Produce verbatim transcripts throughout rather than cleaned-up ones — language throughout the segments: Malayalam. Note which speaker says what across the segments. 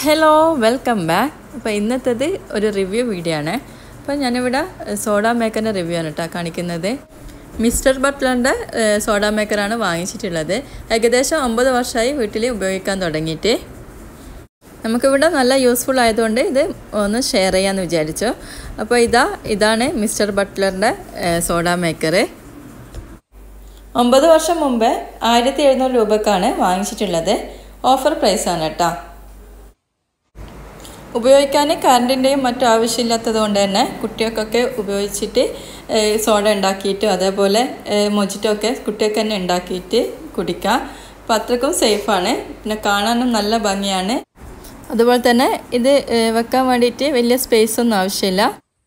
Speaker 1: Hello welcome back. അപ്പോൾ ഇന്നത്തേത് ഒരു റിവ്യൂ വീഡിയോ ആണ്. അപ്പോൾ ഞാനിവിടെ സോഡ മേക്കറിൻ്റെ റിവ്യൂ ആണ് കേട്ടോ കാണിക്കുന്നത്. മിസ്റ്റർ ബട്ട്ലറിൻ്റെ സോഡ മേക്കറാണ് വാങ്ങിച്ചിട്ടുള്ളത്. ഏകദേശം ഒമ്പത് വർഷമായി വീട്ടിൽ ഉപയോഗിക്കാൻ തുടങ്ങിയിട്ട്. നമുക്കിവിടെ നല്ല യൂസ്ഫുൾ ആയതുകൊണ്ട് ഇത് ഒന്ന് ഷെയർ ചെയ്യാമെന്ന് വിചാരിച്ചു. അപ്പോൾ ഇതാ ഇതാണ് മിസ്റ്റർ ബട്ട്ലറിൻ്റെ സോഡ മേക്കർ. ഒമ്പത് വർഷം മുമ്പേ ആയിരത്തി എഴുന്നൂറ് രൂപക്കാണ് വാങ്ങിച്ചിട്ടുള്ളത്. ഓഫർ പ്രൈസാണ് കേട്ടോ. ഉപയോഗിക്കാൻ കറണ്ടിൻ്റെയും മറ്റും ആവശ്യമില്ലാത്തത് കൊണ്ട് തന്നെ കുട്ടികൾക്കൊക്കെ ഉപയോഗിച്ചിട്ട് സോഡ ഉണ്ടാക്കിയിട്ട് അതേപോലെ മൊജിറ്റോ ഒക്കെ കുട്ടികൾക്ക് തന്നെ ഉണ്ടാക്കിയിട്ട് കുടിക്കാം. അപ്പോൾ അത്രക്കും സേഫാണ്, പിന്നെ കാണാനും നല്ല ഭംഗിയാണ്. അതുപോലെ തന്നെ ഇത് വെക്കാൻ വേണ്ടിയിട്ട് വലിയ സ്പേസ് ഒന്നും ആവശ്യമില്ല.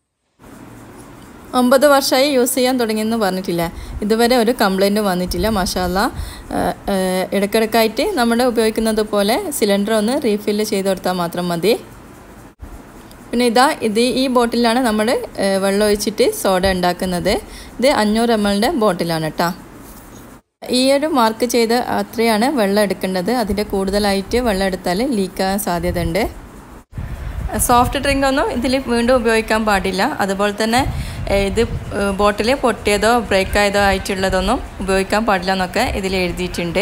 Speaker 1: ഒമ്പത് വർഷമായി യൂസ് ചെയ്യാൻ തുടങ്ങിയെന്ന് പറഞ്ഞിട്ടില്ല, ഇതുവരെ ഒരു കംപ്ലൈൻറ്റും വന്നിട്ടില്ല. മാഷാല്ലാ. ഇടയ്ക്കിടയ്ക്കായിട്ട് നമ്മുടെ ഉപയോഗിക്കുന്നത് പോലെ സിലിണ്ടർ ഒന്ന് റീഫില്ല് ചെയ്ത് കൊടുത്താൽ മാത്രം മതി. പിന്നെ ഇതാ ഇത് ഈ ബോട്ടിലാണ് നമ്മൾ വെള്ളം ഒഴിച്ചിട്ട് സോഡ ഉണ്ടാക്കുന്നത്. ഇത് അഞ്ഞൂറ് എം എല്ലിൻ്റെ ബോട്ടിലാണ് കേട്ടോ. ഈ ഒരു മാർക്ക് ചെയ്ത് അത്രയാണ് വെള്ളം എടുക്കേണ്ടത്. അതിൻ്റെ കൂടുതലായിട്ട് വെള്ളം എടുത്താൽ ലീക്കാകാൻ സാധ്യതയുണ്ട്. സോഫ്റ്റ് ഡ്രിങ്ക് ഒന്നും ഇതിൽ വീണ്ടും ഉപയോഗിക്കാൻ പാടില്ല. അതുപോലെ തന്നെ ഇത് ബോട്ടിൽ പൊട്ടിയതോ ബ്രേക്ക് ആയതോ ആയിട്ടുള്ളതൊന്നും ഉപയോഗിക്കാൻ പാടില്ല എന്നൊക്കെ ഇതിൽ എഴുതിയിട്ടുണ്ട്.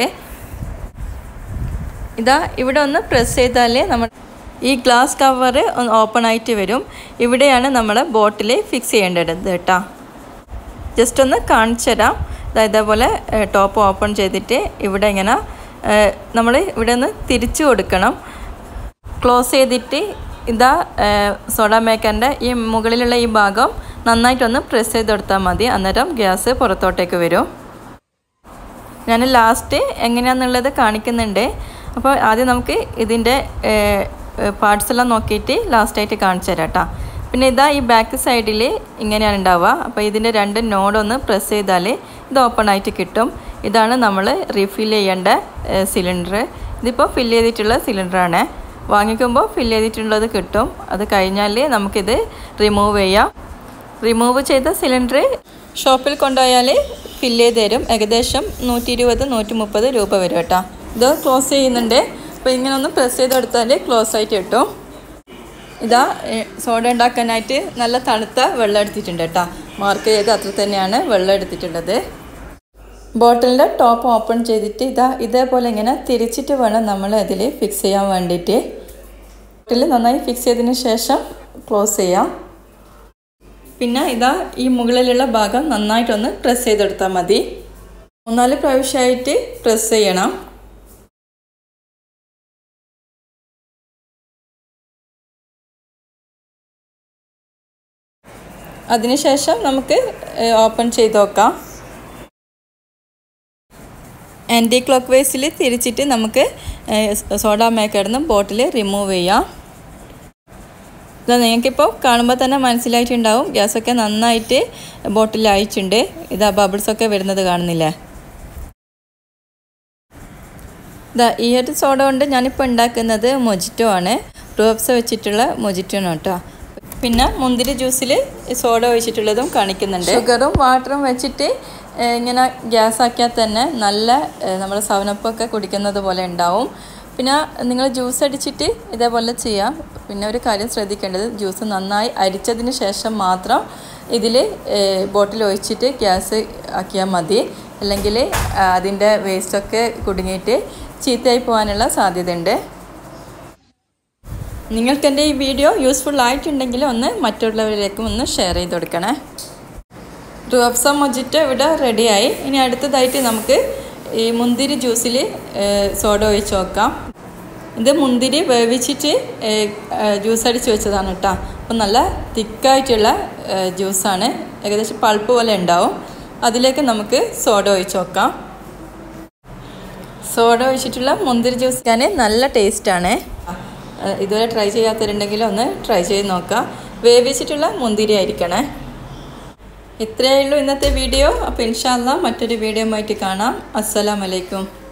Speaker 1: ഇതാ ഇവിടെ ഒന്ന് പ്രസ് ചെയ്താൽ നമ്മൾ ഈ ഗ്ലാസ് കവർ ഒന്ന് ഓപ്പൺ ആയിട്ട് വരും. ഇവിടെയാണ് നമ്മൾ ബോട്ടിൽ ഫിക്സ് ചെയ്യേണ്ടത് കേട്ടോ. ജസ്റ്റ് ഒന്ന് കാണിച്ചു തരാം. ഇതേപോലെ ടോപ്പ് ഓപ്പൺ ചെയ്തിട്ട് ഇവിടെ ഇങ്ങനെ നമ്മൾ ഇവിടെ ഒന്ന് തിരിച്ചു കൊടുക്കണം. ക്ലോസ് ചെയ്തിട്ട് ഇതാ സോഡ മേക്കറിൻ്റെ ഈ മുകളിലുള്ള ഈ ഭാഗം നന്നായിട്ടൊന്ന് പ്രസ് ചെയ്ത് കൊടുത്താൽ മതി. അന്നേരം ഗ്യാസ് പുറത്തോട്ടേക്ക് വരും. ഞാൻ ലാസ്റ്റ് എങ്ങനെയാണെന്നുള്ളത് കാണിക്കുന്നുണ്ട്. അപ്പോൾ ആദ്യം നമുക്ക് ഇതിൻ്റെ പാർട്സ് എല്ലാം നോക്കിയിട്ട് ലാസ്റ്റായിട്ട് കാണിച്ചു തരാം കേട്ടോ. പിന്നെ ഇതാ ഈ ബാക്ക് സൈഡിൽ ഇങ്ങനെയാണ് ഉണ്ടാവുക. അപ്പോൾ ഇതിൻ്റെ രണ്ട് നോഡൊന്ന് പ്രസ് ചെയ്താൽ ഇത് ഓപ്പൺ ആയിട്ട് കിട്ടും. ഇതാണ് നമ്മൾ റീഫിൽ ചെയ്യേണ്ട സിലിണ്ടർ. ഇതിപ്പോൾ ഫില്ല് ചെയ്തിട്ടുള്ള സിലിണ്ടറാണ്. വാങ്ങിക്കുമ്പോൾ ഫില്ല് ചെയ്തിട്ടുള്ളത് കിട്ടും. അത് കഴിഞ്ഞാൽ നമുക്കിത് റിമൂവ് ചെയ്യാം. റിമൂവ് ചെയ്ത സിലിണ്ടർ ഷോപ്പിൽ കൊണ്ടുപോയാൽ ഫില്ല് ചെയ്ത് തരും. ഏകദേശം നൂറ്റി ഇരുപത് നൂറ്റി മുപ്പത് രൂപ വരും കേട്ടോ. ഇത് ക്ലോസ് ചെയ്യുന്നുണ്ട്. അപ്പോൾ ഇങ്ങനെ ഒന്ന് പ്രസ് ചെയ്ത് കൊടുത്താൽ ക്ലോസ് ആയിട്ട് കിട്ടും. ഇതാ സോഡ ഉണ്ടാക്കാനായിട്ട് നല്ല തണുത്ത വെള്ളം എടുത്തിട്ടുണ്ട് കേട്ടോ. മാർക്ക് ചെയ്ത് അത്ര തന്നെയാണ് വെള്ളം എടുത്തിട്ടുള്ളത്. ബോട്ടിലിൻ്റെ ടോപ്പ് ഓപ്പൺ ചെയ്തിട്ട് ഇതാ ഇതേപോലെ ഇങ്ങനെ തിരിച്ചിട്ട് വേണം നമ്മൾ അതിൽ ഫിക്സ് ചെയ്യാൻ വേണ്ടിയിട്ട്. ബോട്ടിൽ നന്നായി ഫിക്സ് ചെയ്തതിന് ശേഷം ക്ലോസ് ചെയ്യാം. പിന്നെ ഇതാ ഈ മുകളിലുള്ള ഭാഗം നന്നായിട്ടൊന്ന് പ്രസ് ചെയ്തെടുത്താൽ മതി. മൂന്നാല് പ്രാവശ്യമായിട്ട് പ്രസ് ചെയ്യണം. അതിനുശേഷം നമുക്ക് ഓപ്പൺ ചെയ്ത് നോക്കാം. ആൻറ്റി ക്ലോക്ക് വൈസിൽ തിരിച്ചിട്ട് നമുക്ക് സോഡ മേക്കറിൽ നിന്ന് ബോട്ടിൽ റിമൂവ് ചെയ്യാം. ഇത് നിങ്ങൾക്കിപ്പോൾ കാണുമ്പോൾ തന്നെ മനസ്സിലായിട്ടുണ്ടാവും ഗ്യാസൊക്കെ നന്നായിട്ട് ബോട്ടിൽ അയച്ചിട്ടുണ്ട്. ഇതാ ബബിൾസൊക്കെ വരുന്നത് കാണുന്നില്ലേ. ഇതാ ഈ ഒരു സോഡ കൊണ്ട് ഞാനിപ്പോൾ ഉണ്ടാക്കുന്നത് മൊജിറ്റോ ആണ്. റൂപ്സ് വെച്ചിട്ടുള്ള മൊജിറ്റോ ആണ് കേട്ടോ. പിന്നെ മുന്തിരി ജ്യൂസിൽ സോഡ ഒഴിച്ചിട്ടുള്ളതും കാണിക്കുന്നുണ്ട്. ഷുഗറും വാട്ടറും വെച്ചിട്ട് ഇങ്ങനെ ഗ്യാസ് ആക്കിയാൽ തന്നെ നല്ല നമ്മൾ സവനപ്പൊക്കെ കുടിക്കുന്നത് പോലെ ഉണ്ടാവും. പിന്നെ നിങ്ങൾ ജ്യൂസ് അടിച്ചിട്ട് ഇതേപോലെ ചെയ്യാം. പിന്നെ ഒരു കാര്യം ശ്രദ്ധിക്കേണ്ടത്, ജ്യൂസ് നന്നായി അരിച്ചതിന് ശേഷം മാത്രം ഇതിൽ ബോട്ടിൽ ഒഴിച്ചിട്ട് ഗ്യാസ് ആക്കിയാൽ മതി. അല്ലെങ്കിൽ അതിൻ്റെ വേസ്റ്റൊക്കെ കുടുങ്ങിയിട്ട് ചീത്തയായി പോകാനുള്ള സാധ്യതയുണ്ട്. നിങ്ങൾക്ക് എൻ്റെ ഈ വീഡിയോ യൂസ്ഫുൾ ആയിട്ടുണ്ടെങ്കിൽ ഒന്ന് മറ്റുള്ളവരിലേക്കും ഒന്ന് ഷെയർ ചെയ്ത് കൊടുക്കണേ. റൂപ്സ മൊജിറ്റോ ഇവിടെ റെഡിയായി. ഇനി അടുത്തതായിട്ട് നമുക്ക് ഈ മുന്തിരി ജ്യൂസിൽ സോഡ ഒഴിച്ച് നോക്കാം. ഇത് മുന്തിരി വേവിച്ചിട്ട് ജ്യൂസ് അടിച്ച് വെച്ചതാണ് കേട്ടോ. അപ്പം നല്ല തിക്കായിട്ടുള്ള ജ്യൂസാണ്. ഏകദേശം പൾപ്പ് പോലെ ഉണ്ടാവും. അതിലേക്ക് നമുക്ക് സോഡ ഒഴിച്ച് നോക്കാം. സോഡ ഒഴിച്ചിട്ടുള്ള മുന്തിരി ജ്യൂസ് ഞാൻ നല്ല ടേസ്റ്റാണ്. ഇതുവരെ ട്രൈ ചെയ്യാത്തവരുണ്ടെങ്കിൽ ഒന്ന് ട്രൈ ചെയ്ത് നോക്കാം. വേവിച്ചിട്ടുള്ള മുന്തിരി ആയിരിക്കണേ. ഇത്രയേ ഉള്ളൂ ഇന്നത്തെ വീഡിയോ. അപ്പോൾ ഇൻഷാ അല്ലാഹ് മറ്റൊരു വീഡിയോ ആയിട്ട് കാണാം. അസ്സലാമു അലൈക്കും.